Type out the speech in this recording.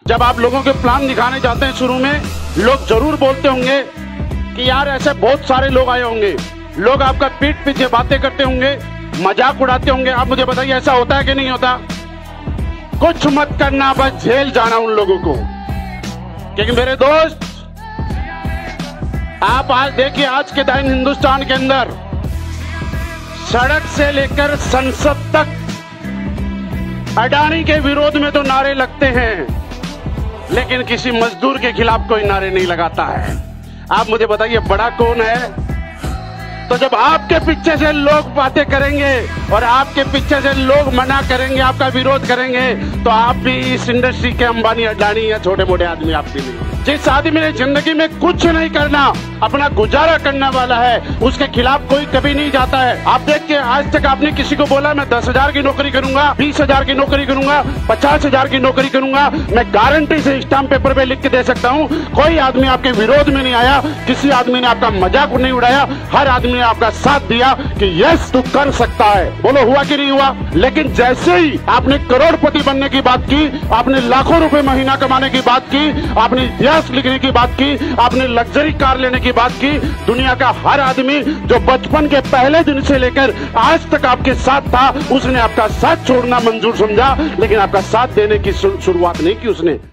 जब आप लोगों के प्लान दिखाने जाते हैं शुरू में, लोग जरूर बोलते होंगे कि यार ऐसे बहुत सारे लोग आए होंगे, लोग आपका पीठ पीछे बातें करते होंगे, मजाक उड़ाते होंगे। आप मुझे बताइए ऐसा होता है कि नहीं होता? कुछ मत करना, बस झेल जाना उन लोगों को। क्योंकि मेरे दोस्त, आप आज देखिए, आज के दिन हिंदुस्तान के अंदर सड़क से लेकर संसद तक अडानी के विरोध में तो नारे लगते हैं, लेकिन किसी मजदूर के खिलाफ कोई नारे नहीं लगाता है। आप मुझे बताइए बड़ा कौन है? तो जब आपके पीछे से लोग बातें करेंगे और आपके पीछे से लोग मना करेंगे, आपका विरोध करेंगे, तो आप भी इस इंडस्ट्री के अंबानी अडानी या छोटे मोटे आदमी आप भी नहीं। जिस आदमी ने जिंदगी में कुछ नहीं करना, अपना गुजारा करने वाला है, उसके खिलाफ कोई कभी नहीं जाता है। आप देखिए, आज तक आपने किसी को बोला मैं 10,000 की नौकरी करूंगा, 20,000 की नौकरी करूंगा, 50,000 की नौकरी करूंगा, मैं गारंटी से स्टाम्प पेपर पे लिख के दे सकता हूं। कोई आदमी आपके विरोध में नहीं आया, किसी आदमी ने आपका मजाक नहीं उड़ाया, हर आदमी ने आपका साथ दिया कि यस तू कर सकता है। बोलो हुआ कि नहीं हुआ? लेकिन जैसे ही आपने करोड़पति बनने की बात की, आपने लाखों रुपए महीना कमाने की बात की, आपने इतिहास लिखने की बात की, आपने लग्जरी कार लेने की बात की, दुनिया का हर आदमी जो बचपन के पहले दिन से लेकर आज तक आपके साथ था, उसने आपका साथ छोड़ना मंजूर समझा, लेकिन आपका साथ देने की शुरुआत नहीं की उसने।